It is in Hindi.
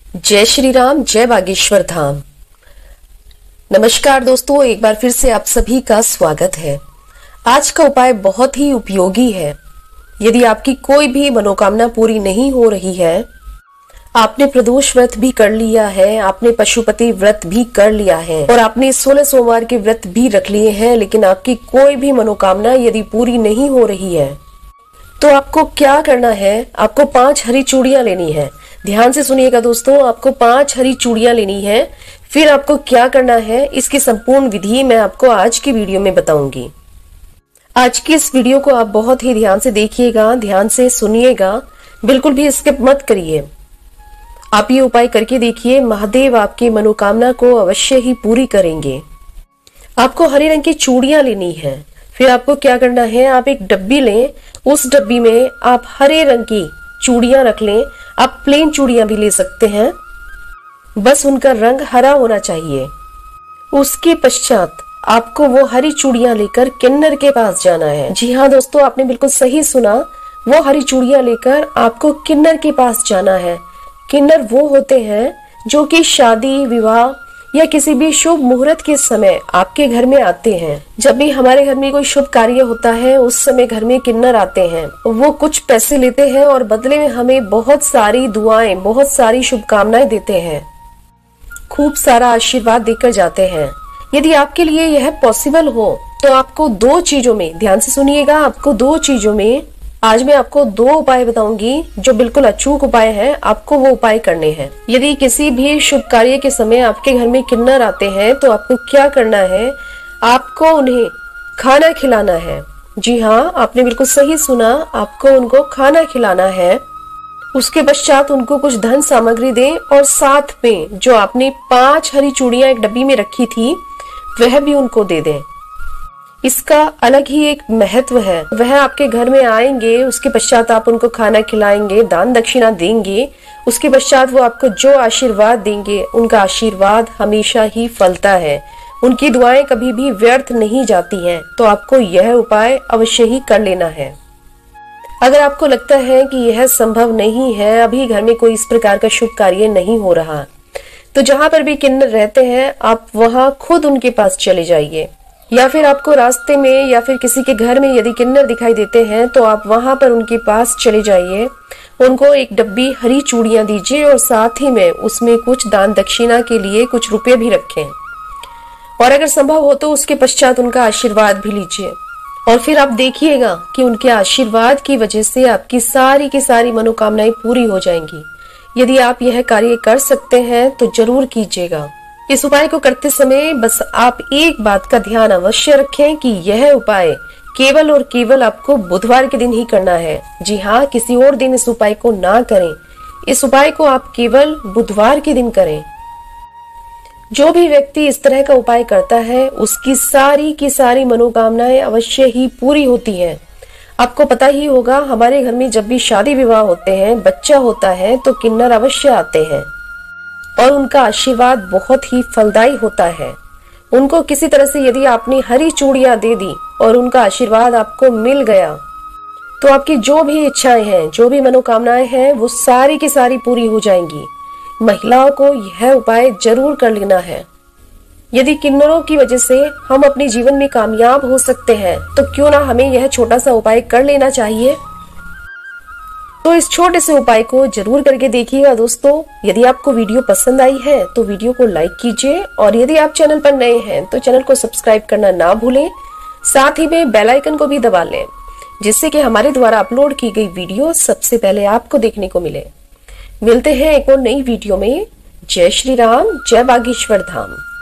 जय श्री राम, जय बागेश्वर धाम। नमस्कार दोस्तों, एक बार फिर से आप सभी का स्वागत है। आज का उपाय बहुत ही उपयोगी है। यदि आपकी कोई भी मनोकामना पूरी नहीं हो रही है, आपने प्रदोष व्रत भी कर लिया है, आपने पशुपति व्रत भी कर लिया है और आपने 16 सोमवार के व्रत भी रख लिए हैं, लेकिन आपकी कोई भी मनोकामना यदि पूरी नहीं हो रही है, तो आपको क्या करना है? आपको 5 हरी चूड़ियां लेनी है। ध्यान से सुनिएगा दोस्तों, आपको 5 हरी चूड़ियां लेनी है। फिर आपको क्या करना है, इसकी संपूर्ण विधि मैं आपको आज की वीडियो में बताऊंगी। आज की इस वीडियो को आप बहुत ही ध्यान से देखिएगा, ध्यान से सुनिएगा, बिल्कुल भी स्किप मत करिए। आप ये उपाय करके देखिए, महादेव आपकी मनोकामना को अवश्य ही पूरी करेंगे। आपको हरे रंग की चूड़ियां लेनी है। फिर आपको क्या करना है, आप एक डब्बी लें, उस डब्बी में आप हरे रंग की चूड़ियां रख लें। आप प्लेन चूड़ियां भी ले सकते हैं, बस उनका रंग हरा होना चाहिए। उसके पश्चात आपको वो हरी चूड़ियां लेकर किन्नर के पास जाना है। जी हाँ दोस्तों, आपने बिल्कुल सही सुना, वो हरी चूड़ियां लेकर आपको किन्नर के पास जाना है। किन्नर वो होते हैं जो कि शादी विवाह या किसी भी शुभ मुहूर्त के समय आपके घर में आते हैं। जब भी हमारे घर में कोई शुभ कार्य होता है, उस समय घर में किन्नर आते हैं। वो कुछ पैसे लेते हैं और बदले में हमें बहुत सारी दुआएं, बहुत सारी शुभकामनाएं देते हैं, खूब सारा आशीर्वाद देकर जाते हैं। यदि आपके लिए यह पॉसिबल हो तो आपको 2 चीजों में, ध्यान से सुनिएगा, आपको 2 चीजों में आज मैं आपको 2 उपाय बताऊंगी जो बिल्कुल अचूक उपाय है। आपको वो उपाय करने हैं। यदि किसी भी शुभ कार्य के समय आपके घर में किन्नर आते हैं तो आपको क्या करना है, आपको उन्हें खाना खिलाना है। जी हाँ, आपने बिल्कुल सही सुना, आपको उनको खाना खिलाना है। उसके पश्चात उनको कुछ धन सामग्री दें और साथ में जो आपने 5 हरी चूड़ियां एक डब्बी में रखी थी वह भी उनको दे दें। इसका अलग ही एक महत्व है। वह आपके घर में आएंगे, उसके पश्चात आप उनको खाना खिलाएंगे, दान दक्षिणा देंगे। उसके पश्चात वो आपको जो आशीर्वाद देंगे, उनका आशीर्वाद हमेशा ही फलता है। उनकी दुआएं कभी भी व्यर्थ नहीं जाती हैं। तो आपको यह उपाय अवश्य ही कर लेना है। अगर आपको लगता है कि यह संभव नहीं है, अभी घर में कोई इस प्रकार का शुभ कार्य नहीं हो रहा, तो जहां पर भी किन्नर रहते हैं आप वहां खुद उनके पास चले जाइए, या फिर आपको रास्ते में या फिर किसी के घर में यदि किन्नर दिखाई देते हैं तो आप वहां पर उनके पास चले जाइए। उनको एक डब्बी हरी चूड़ियां दीजिए और साथ ही में उसमें कुछ दान दक्षिणा के लिए कुछ रुपए भी रखें, और अगर संभव हो तो उसके पश्चात उनका आशीर्वाद भी लीजिए। और फिर आप देखिएगा कि उनके आशीर्वाद की वजह से आपकी सारी की सारी मनोकामनाएं पूरी हो जाएंगी। यदि आप यह कार्य कर सकते हैं तो जरूर कीजिएगा। इस उपाय को करते समय बस आप एक बात का ध्यान अवश्य रखें कि यह उपाय केवल और केवल आपको बुधवार के दिन ही करना है। जी हाँ, किसी और दिन इस उपाय को ना करें। इस उपाय को आप केवल बुधवार के दिन करें। जो भी व्यक्ति इस तरह का उपाय करता है उसकी सारी की सारी मनोकामनाएं अवश्य ही पूरी होती हैं। आपको पता ही होगा, हमारे घर में जब भी शादी विवाह होते हैं, बच्चा होता है, तो किन्नर अवश्य आते हैं और उनका आशीर्वाद बहुत ही फलदायी होता है। उनको किसी तरह से यदि आपने हरी चूड़ियां दे दी और उनका आशीर्वाद आपको मिल गया, तो आपकी जो भी इच्छाएं हैं, जो भी मनोकामनाएं हैं, वो सारी की सारी पूरी हो जाएंगी। महिलाओं को यह उपाय जरूर कर लेना है। यदि किन्नरों की वजह से हम अपने जीवन में कामयाब हो सकते हैं, तो क्यों ना हमें यह छोटा सा उपाय कर लेना चाहिए। तो इस छोटे से उपाय को जरूर करके देखिएगा दोस्तों। यदि आपको वीडियो पसंद आई है तो वीडियो को लाइक कीजिए, और यदि आप चैनल पर नए हैं तो चैनल को सब्सक्राइब करना ना भूलें। साथ ही में बेल आइकन को भी दबा लें, जिससे कि हमारे द्वारा अपलोड की गई वीडियो सबसे पहले आपको देखने को मिले। मिलते हैं एक और नई वीडियो में। जय श्री राम, जय बागेश्वर धाम।